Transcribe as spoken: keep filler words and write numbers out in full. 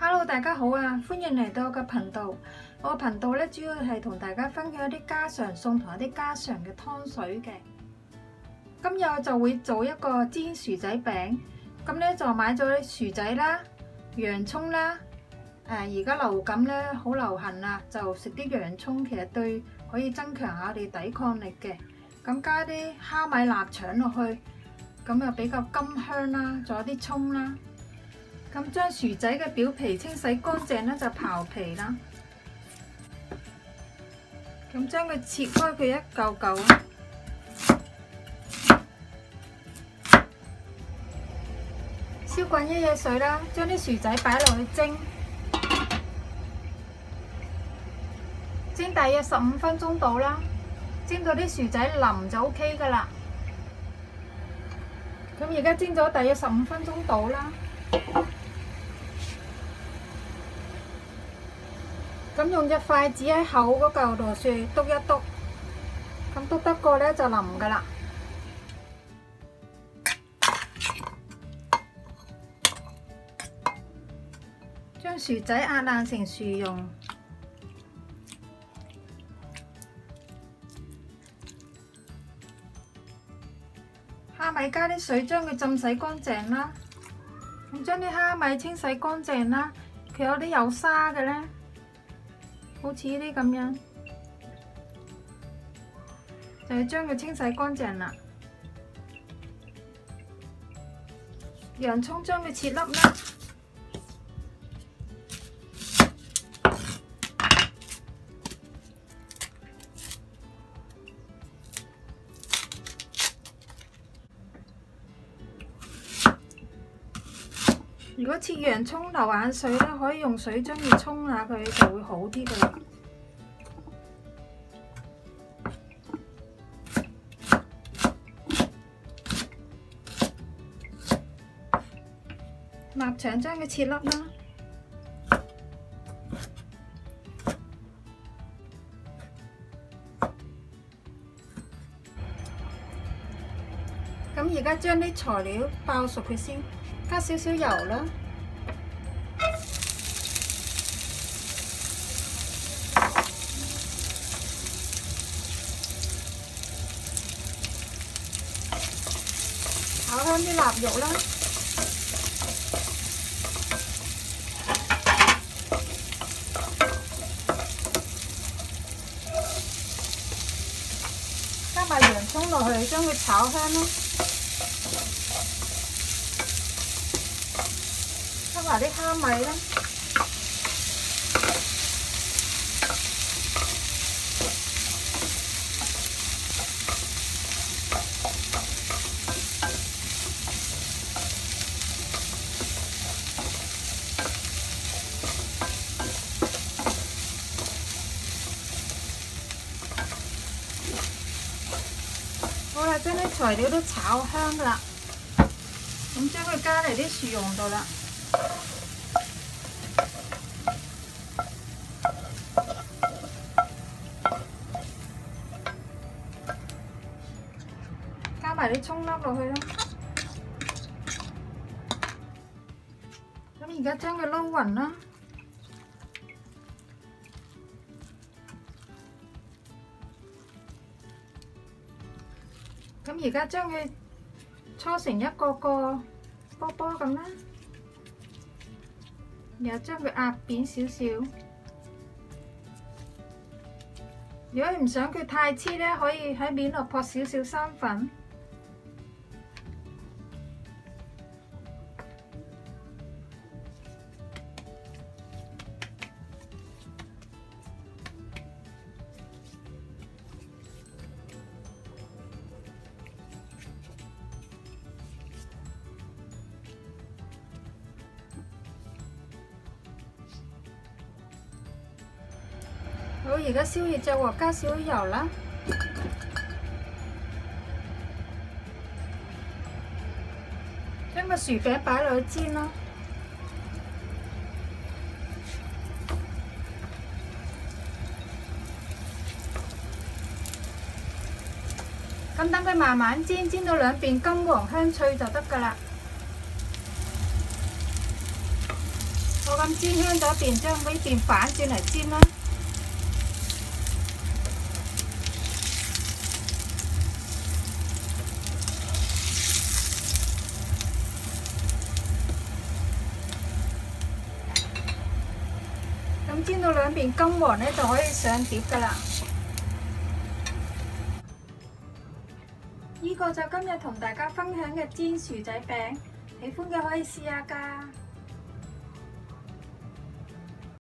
Hello， 大家好啊！歡迎嚟到我嘅頻道。我個頻道咧主要係同大家分享一啲家常餸同一啲家常嘅湯水嘅。今日我就會做一個煎薯仔餅。咁咧就買咗啲薯仔啦、洋葱啦。誒而家流感咧好流行啊，就食啲洋葱，其實對可以增強下我哋抵抗力嘅。咁加啲蝦米臘腸落去，咁又比較甘香啦。仲有啲葱啦。咁將薯仔嘅表皮清洗乾淨咧，就刨皮啦。咁將佢切開佢一嚿嚿啦。燒滾一嘢水啦，將啲薯仔擺落去蒸，蒸大約十五分鐘到啦。蒸到啲薯仔腍就 O K 噶啦。咁而家蒸咗大約十五分鐘到啦。咁用隻筷子喺口嗰嚿度處篤一篤，咁篤得過咧就腍噶啦。將薯仔壓爛成薯蓉，蝦米加啲水將佢浸洗乾淨啦。咁將啲蝦米清洗乾淨啦，佢有啲有沙嘅咧。好似呢啲咁樣，就係將佢清洗乾淨啦。洋葱將佢切粒啦。如果切洋葱流眼水咧，可以用水將佢沖下佢，就會好啲嘅啦。臘腸將佢切粒啦。咁而家將啲材料爆熟佢先。加少少油啦，炒香啲臘肉啦，加埋洋葱落去，將佢炒香咯。加埋啲蝦米啦，好啦，將啲材料都炒香噶啦，咁將佢加嚟啲薯蓉度啦。加埋啲葱粒落去啦，咁而家將佢撈勻啦，咁而家將佢搓成一個個波波咁啦，然後將佢壓扁少少。如果唔想佢太黐咧，可以喺面度撲少少生粉。好，而家燒熱隻鑊，加少少油啦。將個薯餅擺落去煎啦。咁等佢慢慢煎，煎到兩邊金黃香脆就得㗎啦。 我咁煎香咗一邊，將呢邊反轉嚟煎啦。咁煎到兩邊金黃咧，就可以上碟噶啦。呢個就今日同大家分享嘅煎薯仔餅，喜歡嘅可以試下㗎。